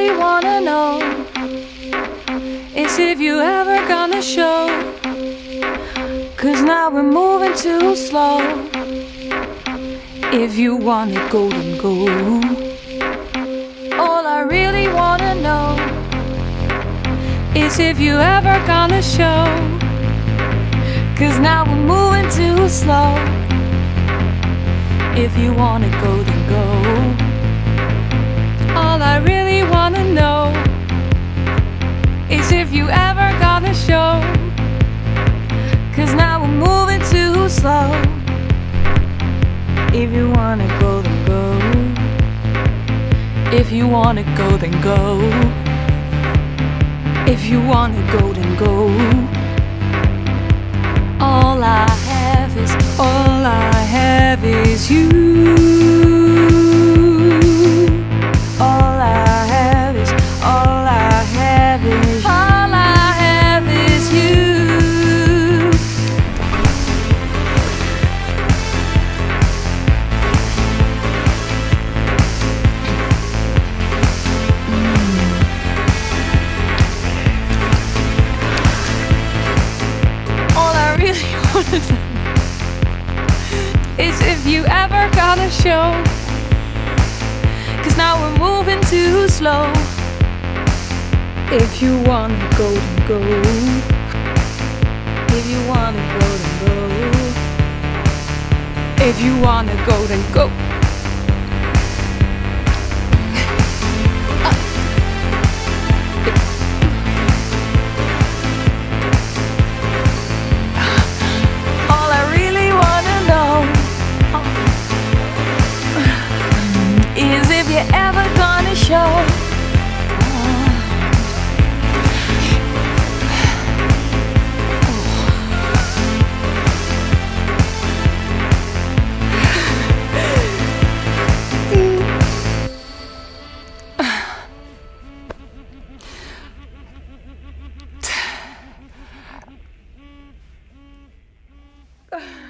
really wanna know is if you ever gonna show. 'Cause now we're moving too slow. If you wanna go, then go. All I really wanna know is if you ever gonna show. 'Cause now we're moving too slow. If you wanna go, then go. All I really wanna know is if you ever gonna show. 'Cause now we're moving too slow. If you wanna go, then go. If you wanna go, then go. If you wanna go, then go. All I have is you. All I have is you. All I really wanna know is if you ever gonna show. 'Cause now we're moving too slow. If you wanna go, then go. If you wanna go, then go. If you wanna go, then go. All I really wanna know is if you're ever gonna show. Ugh.